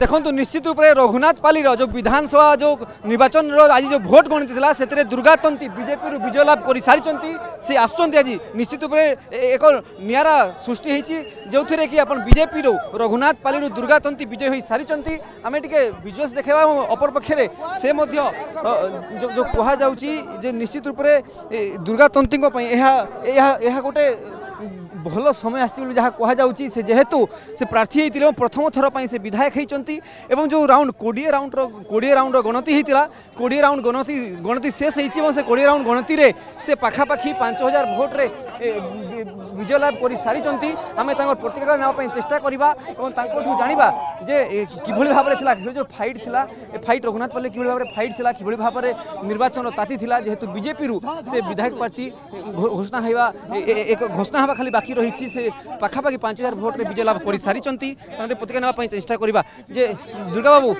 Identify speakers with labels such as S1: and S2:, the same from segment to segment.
S1: देखो निश्चित रूप से रघुनाथपाली जो विधानसभा जो निर्वाचन आज जो भोट गणित से दुर्गा तंती बीजेपी विजय लाभ कर सारी सी आसुँच आज निश्चित रूप से एक निरा सृष्टि होती जो थे कि बीजेपी रघुनाथपाली दुर्गा तंती विजय हो सारी आम टे विजुअल्स देखा अपर पक्षे से जो कहुचे निश्चित रूप से दुर्गा तंती गोटे भल समय आसी जहाँ कहुच्ची से जेहेतु से प्रार्थी होते प्रथम थर पर से विधायक होती जो राउंड 20 राउंड गणति होता 20 राउंड गणति शेष हो 20 राउंड गणति रे से पखापाखि 5000 भोट्रे विजय लाभ कर सारी आम प्रतिक्रिया नापी चेष्टा करवा जाना जे किभली भाव में जो फाइट था फाइट रघुनाथपाली कि भाव में फाइट था कि भाव में निर्वाचन ताती था जेहेतु बीजेपी से विधायक प्रार्थी घोषणा होगा एक घोषणा होगा खाली बाकी रही से पखापाखि 5000 भोट्रे विजय लाभ कर सारी प्रतिक्रिया नापी चेष्टा करवा जे दुर्गा बाबू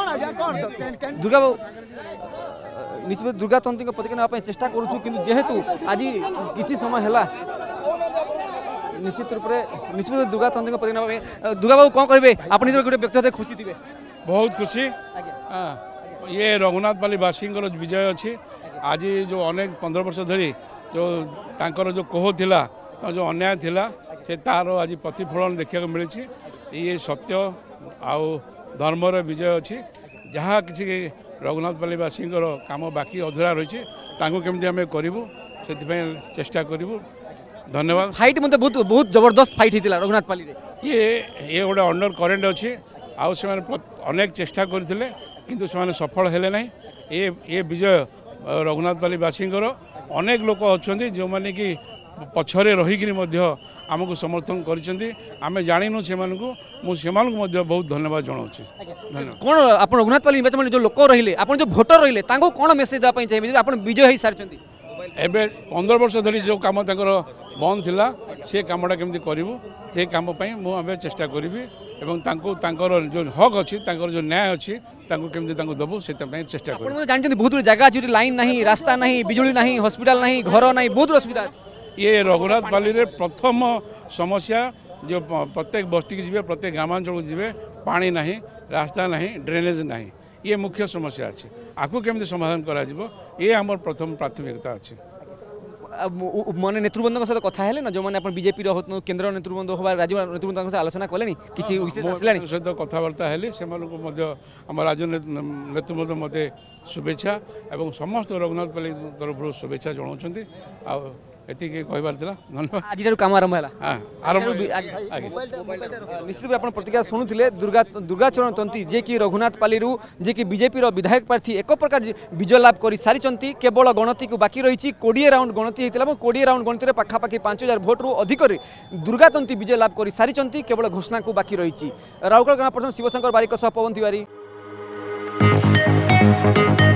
S1: निश्चित दुर्गा तंत्री प्रतिक्रिया नापी चेष्टा करूँ कि जेहेतु आज किसी समय है निश्चित रूप से निश्चित दुर्गा तंत्री प्रतिक्रिया दुर्गा बाबू कौन कहे आप गोटे व्यक्ति खुशी थे
S2: बहुत खुशी ये रघुनाथपाली वासी विजय अच्छी आज जो अनेक 15 वर्ष धरी जो तांकर जो कोह थिला जो अन्याय थिला से तार आज प्रतिफलन देखा मिली ये सत्य आउ धर्मर विजय अच्छी जहाँ किसी रघुनाथपाली वासी काम बाकी अधूरा रही केमती आम करूँ से चेष्टा करूँ धन्यवाद
S1: फाइट मतलब बहुत जबरदस्त फाइट होता रघुनाथपाली
S2: ये गोटे अंडर करेन्ट अच्छी आउ से अनेक चेष्टा करते किंतु से सफल हेले ना ये विजय रघुनाथपाली वासी अनेक लोक अच्छा जो मैंने कि पछरे रहीकि आमको समर्थन करें जाणीनु से मुझे बहुत धन्यवाद जनाऊँ
S1: कौन आप रघुनाथपाली निर्वाचन जो लोक रही आप जो भोटर रही कौन मेसेज देवाई चाहिए आप विजय हो सारी
S2: एबे 15 वर्ष धरी जो कम बंद थिला से कामटा केमती करूँ से कम मुझे चेष्टा करी जो हक अच्छी जो न्याय अच्छी केमती दबू से चेष्टा कर
S1: जानते बहुत जगह अच्छी लाइन नहीं रास्ता नहीं बिजुली नहीं हॉस्पिटल नहीं घर नहीं बहुत असुविधा
S2: ये रघुनाथपाली रे प्रथम समस्या जो प्रत्येक बस्ती की जी प्रत्येक ग्रामांचल को जी पानी नहीं रास्ता नहीं ड्रेनेज नहीं ये मुख्य समस्या अच्छी आपको केमती समाधान करा ये आम प्रथम प्राथमिकता अच्छी
S1: मन नेतृवृंद सहित कथा है ना जो मैंने बीजेपी केन्द्र नेतृवृंद होगा राज्य नेतृवृंद आलोचना कले किसी
S2: सहित कथबार्ता है से आम राज्य नेतृवृंद मत शुभेच्छा और समस्त रघुनाथपाली तरफ शुभेच्छा जनाऊँ एति कहबार धन्यवाद
S1: आज कम आरंभ है निश्चित आप प्रतिक्रिया शुणुले दुर्गाचरण तंती जे कि रघुनाथपाली जे कि बीजेपी विधायक प्रार्थी एक प्रकार विजय लाभ कर सारी केवल गणति को बाकी रही 20 राउंड गणति होता 20 राउंड गणति में पखापाखि 5000 भोट रु अधिक दुर्गा तंती विजय लाभ कर सारी केवल घोषणा को बाकी रही राउरकेला ग्राम पर्सन शिवशंकर बारिक पवन तिवारी।